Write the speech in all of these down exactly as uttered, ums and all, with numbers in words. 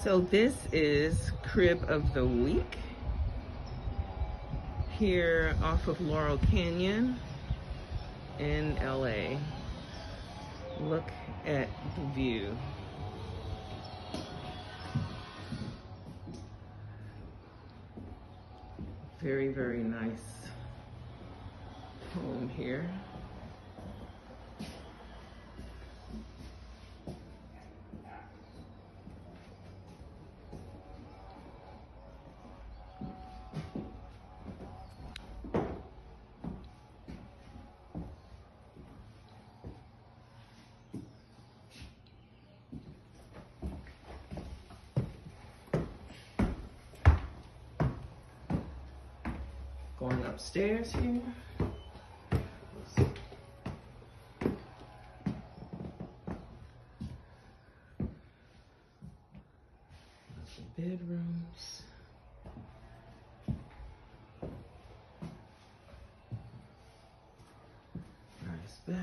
So this is crib of the week here off of Laurel Canyon in L A. Look at the view. Very, very nice home here. Going upstairs here. Bedrooms. Nice bath.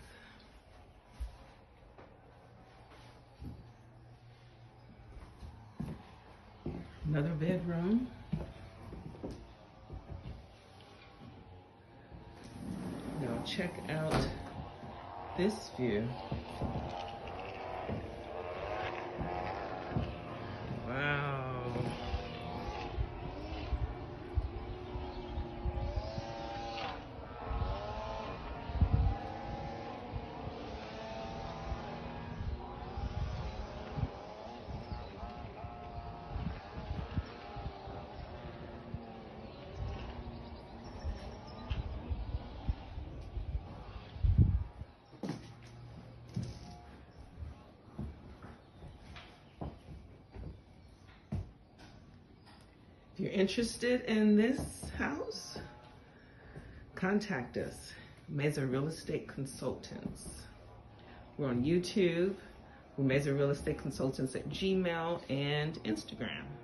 Another bedroom. Now check out this view. Wow. If you're interested in this house, contact us, Meza Real Estate Consultants. We're on YouTube, we're Meza Real Estate Consultants at Gmail and Instagram.